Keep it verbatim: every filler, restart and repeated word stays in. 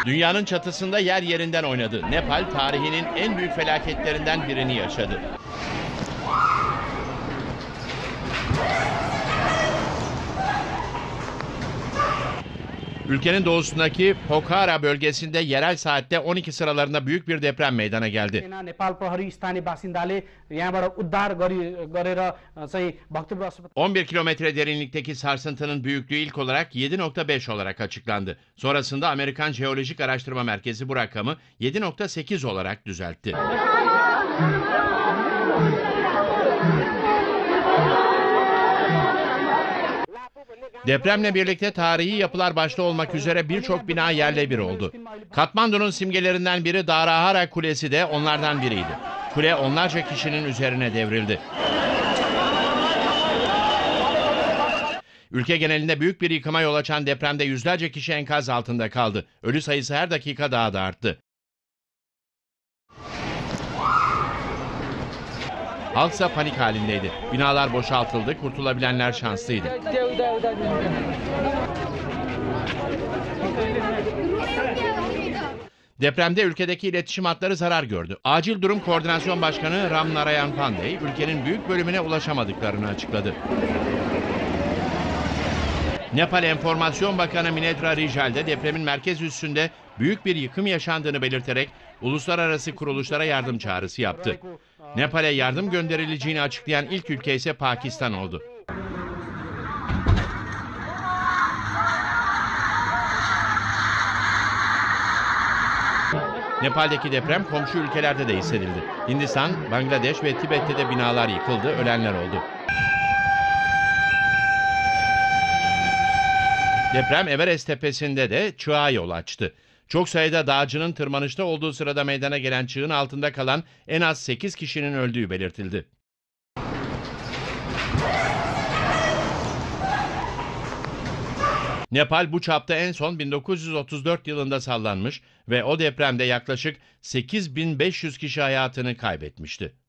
Dünyanın çatısında yer yerinden oynadı. Nepal tarihinin en büyük felaketlerinden birini yaşadı. Ülkenin doğusundaki Pokhara bölgesinde yerel saatte on iki sıralarında büyük bir deprem meydana geldi. on bir kilometre derinlikteki sarsıntının büyüklüğü ilk olarak yedi nokta beş olarak açıklandı. Sonrasında Amerikan Jeolojik Araştırma Merkezi bu rakamı yedi nokta sekiz olarak düzeltti. Depremle birlikte tarihi yapılar başta olmak üzere birçok bina yerle bir oldu. Katmandu'nun simgelerinden biri Darahara Kulesi de onlardan biriydi. Kule onlarca kişinin üzerine devrildi. Ülke genelinde büyük bir yıkıma yol açan depremde yüzlerce kişi enkaz altında kaldı. Ölü sayısı her dakika daha da arttı. Halksa panik halindeydi. Binalar boşaltıldı, kurtulabilenler şanslıydı. Depremde ülkedeki iletişim hatları zarar gördü. Acil Durum Koordinasyon Başkanı Ram Narayan Pandey, ülkenin büyük bölümüne ulaşamadıklarını açıkladı. Nepal Enformasyon Bakanı Minendra Rijal de depremin merkez üssünde büyük bir yıkım yaşandığını belirterek uluslararası kuruluşlara yardım çağrısı yaptı. Nepal'e yardım gönderileceğini açıklayan ilk ülke ise Pakistan oldu. Nepal'deki deprem komşu ülkelerde de hissedildi. Hindistan, Bangladeş ve Tibet'te de binalar yıkıldı, ölenler oldu. Deprem Everest tepesinde de çığa yol açtı. Çok sayıda dağcının tırmanışta olduğu sırada meydana gelen çığın altında kalan en az sekiz kişinin öldüğü belirtildi. Nepal bu çapta en son bin dokuz yüz otuz dört yılında sallanmış ve o depremde yaklaşık sekiz bin beş yüz kişi hayatını kaybetmişti.